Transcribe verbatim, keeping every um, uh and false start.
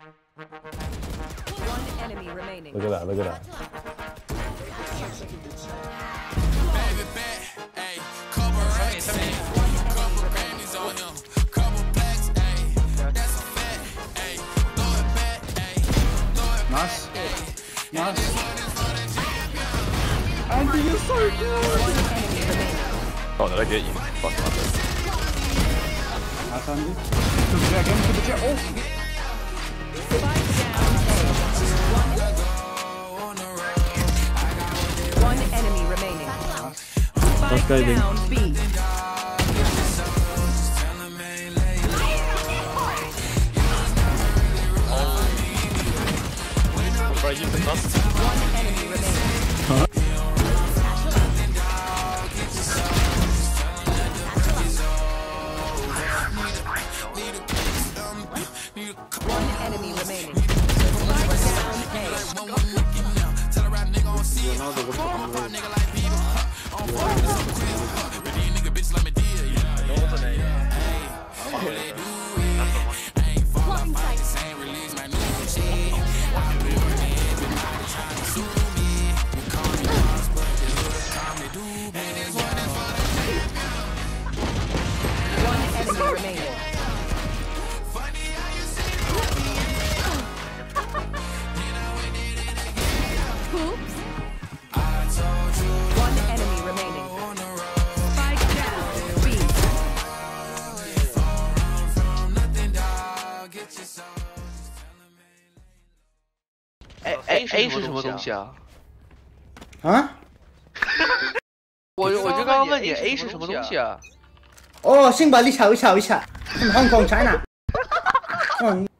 Look at that, look at that. Nice. Nice. Andy, you're so good! Oh, did I get you? Fuck my bad. Nice, Andy. To the jet again, to the jet. Oh! One enemy remaining. Let's go, then. Down B. Bro, you can not. One enemy remaining. Huh? One enemy remaining. Spike down A. One enemy remaining. Oops. One enemy remaining. Spike down B. A A A 是什么东西啊？ 啊？ 我我就刚刚问你 A 是什么东西啊？ 哦，先把你瞧一瞧一下，Hong Kong China。嗯。